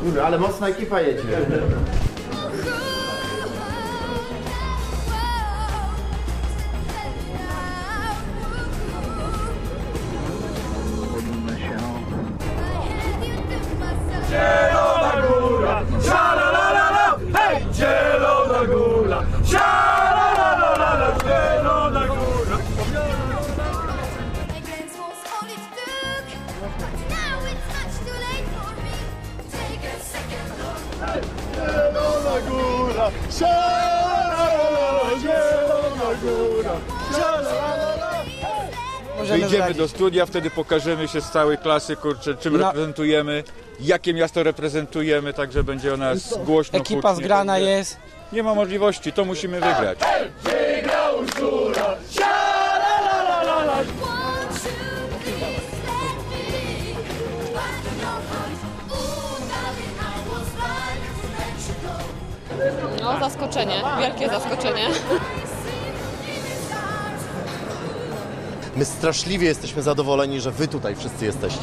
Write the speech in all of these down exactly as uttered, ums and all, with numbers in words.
Kurde, ale mocna ekipa jedzie. Zielona góra, szalalala, hej! Zielona góra, szalalala, zielona góra. Zielona góra, szalalala, zielona góra, szalalala. Wyjdziemy do studia, wtedy pokażemy się z całej klasy, kurczę, czym No. reprezentujemy, jakie miasto reprezentujemy, także będzie o nas głośno. Ekipa hucznie, zgrana także jest. Nie ma możliwości, to musimy wygrać. Wygrał Żura, szalalala. No, zaskoczenie, wielkie zaskoczenie. My straszliwie jesteśmy zadowoleni, że wy tutaj wszyscy jesteście.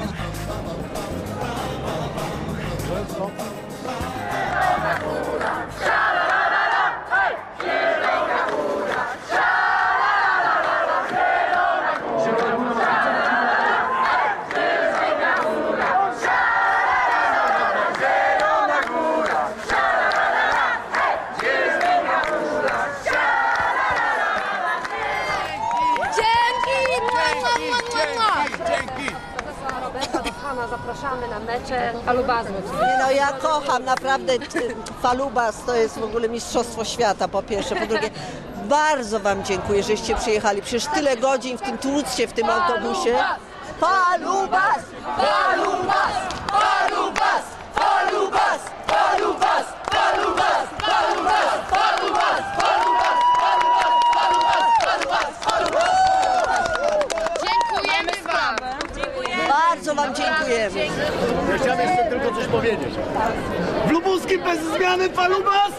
Zapraszamy na mecze falubazu. No ja kocham, naprawdę t- falubas to jest w ogóle mistrzostwo świata, po pierwsze. Po drugie, bardzo wam dziękuję, żeście przyjechali. Przecież tyle godzin w tym tłuczcie, w tym autobusie. Falubas! Falubas! Falubas! Falubas! Falubas! Falubas! Falubas! Falubas! Falubas! Falubas! Falubas! Dziękujemy wam. Bardzo wam dziękujemy. Ja chciałem jeszcze tylko coś powiedzieć. W Lubuskim bez zmiany falubas!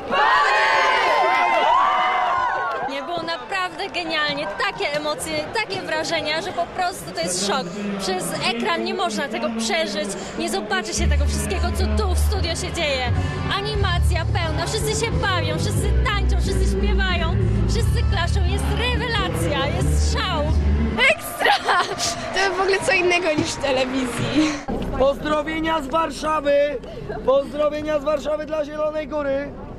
Nie było naprawdę genialnie, takie emocje, takie wrażenia, że po prostu to jest szok. Przez ekran nie można tego przeżyć, nie zobaczy się tego wszystkiego, co tu w studio się dzieje. Animacja pełna, wszyscy się bawią, wszyscy tańczą, wszyscy śpiewają, wszyscy klaszą, jest rewelacja, jest szał. Ekstra! To w ogóle co innego niż w telewizji. Pozdrowienia z Warszawy! Pozdrowienia z Warszawy dla Zielonej Góry!